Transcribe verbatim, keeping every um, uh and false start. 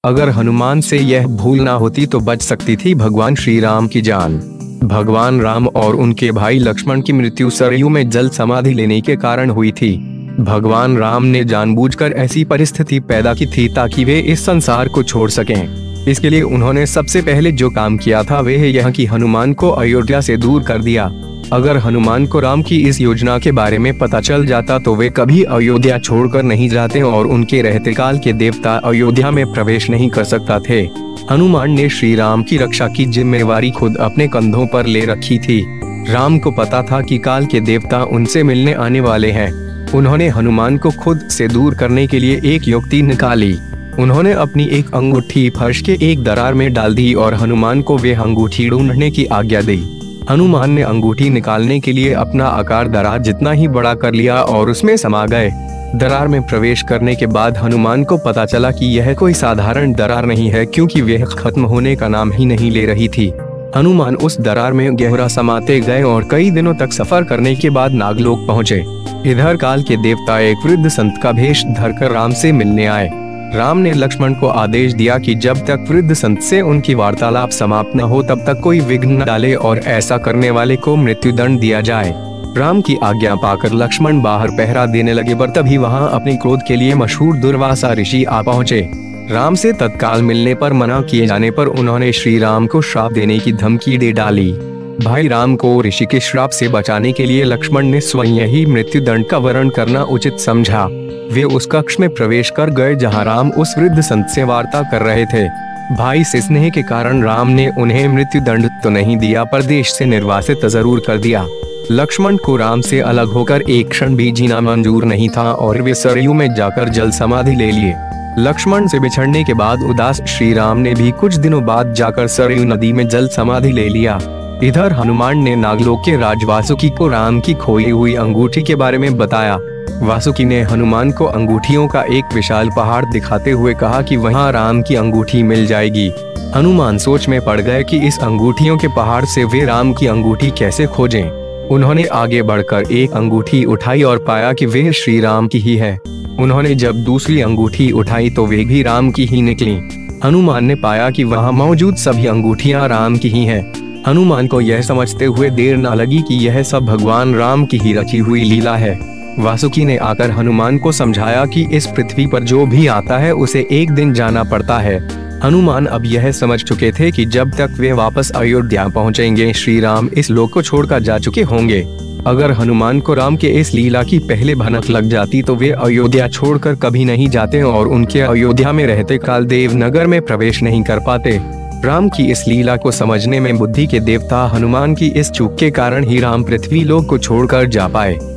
अगर हनुमान से यह भूल ना होती तो बच सकती थी भगवान श्री राम की जान। भगवान राम और उनके भाई लक्ष्मण की मृत्यु सरयू में जल समाधि लेने के कारण हुई थी। भगवान राम ने जानबूझकर ऐसी परिस्थिति पैदा की थी ताकि वे इस संसार को छोड़ सकें। इसके लिए उन्होंने सबसे पहले जो काम किया था वह यह कि हनुमान को अयोध्या से दूर कर दिया। अगर हनुमान को राम की इस योजना के बारे में पता चल जाता तो वे कभी अयोध्या छोड़कर नहीं जाते और उनके रहते काल के देवता अयोध्या में प्रवेश नहीं कर सकता थे। हनुमान ने श्री राम की रक्षा की जिम्मेवारी खुद अपने कंधों पर ले रखी थी। राम को पता था कि काल के देवता उनसे मिलने आने वाले हैं। उन्होंने हनुमान को खुद से दूर करने के लिए एक युक्ति निकाली। उन्होंने अपनी एक अंगूठी फर्श के एक दरार में डाल दी और हनुमान को वे अंगूठी ढूंढने की आज्ञा दी। हनुमान ने अंगूठी निकालने के लिए अपना आकार दरार जितना ही बड़ा कर लिया और उसमें समा गए। दरार में प्रवेश करने के बाद हनुमान को पता चला कि यह कोई साधारण दरार नहीं है, क्योंकि वह खत्म होने का नाम ही नहीं ले रही थी। हनुमान उस दरार में गहरा समाते गए और कई दिनों तक सफर करने के बाद नागलोक पहुँचे। इधर काल के देवता एक वृद्ध संत का भेष धरकर राम से मिलने आए। राम ने लक्ष्मण को आदेश दिया कि जब तक वृद्ध संत से उनकी वार्तालाप समाप्त न हो तब तक कोई विघ्न न डाले और ऐसा करने वाले को मृत्युदंड दिया जाए। राम की आज्ञा पाकर लक्ष्मण बाहर पहरा देने लगे, पर तभी वहां अपने क्रोध के लिए मशहूर दुर्वासा ऋषि आ पहुंचे। राम से तत्काल मिलने पर मना किए जाने पर उन्होंने श्री राम को श्राप देने की धमकी दे डाली। भाई राम को ऋषि के श्राप से बचाने के लिए लक्ष्मण ने स्वयं ही मृत्युदंड का वरण करना उचित समझा। वे उस कक्ष में प्रवेश कर गए जहां राम उस वृद्ध संत से वार्ता कर रहे थे। भाई से स्नेह के कारण राम ने उन्हें मृत्युदंड तो नहीं दिया, पर देश से निर्वासित जरूर कर दिया। लक्ष्मण को राम से अलग होकर एक क्षण भी जीना मंजूर नहीं था और वे सरयू में जाकर जल समाधि ले लिए। लक्ष्मण से बिछड़ने के बाद उदास श्री राम ने भी कुछ दिनों बाद जाकर सरयू नदी में जल समाधि ले लिया। इधर हनुमान ने नागलोक के राज वासुकी को राम की खोई हुई अंगूठी के बारे में बताया। वासुकी ने हनुमान को अंगूठियों का एक विशाल पहाड़ दिखाते हुए कहा कि वहां राम की अंगूठी मिल जाएगी। हनुमान सोच में पड़ गए कि इस अंगूठियों के पहाड़ से वे राम की अंगूठी कैसे खोजें। उन्होंने आगे बढ़कर एक अंगूठी उठाई और पाया कि वह श्री राम की ही है। उन्होंने जब दूसरी अंगूठी उठाई तो वे भी राम की ही निकली। हनुमान ने पाया कि वहां मौजूद सभी अंगूठियां राम की ही हैं। हनुमान को यह समझते हुए देर न लगी कि यह सब भगवान राम की ही रची हुई लीला है। वासुकी ने आकर हनुमान को समझाया कि इस पृथ्वी पर जो भी आता है उसे एक दिन जाना पड़ता है। हनुमान अब यह समझ चुके थे कि जब तक वे वापस अयोध्या पहुंचेंगे श्री राम इस लोक को छोड़कर जा चुके होंगे। अगर हनुमान को राम के इस लीला की पहले भनक लग जाती तो वे अयोध्या छोड़कर कभी नहीं जाते और उनके अयोध्या में रहते काल देवनगर में प्रवेश नहीं कर पाते। राम की इस लीला को समझने में बुद्धि के देवता हनुमान की इस चूक के कारण ही राम पृथ्वी लोक को छोड़कर जा पाए।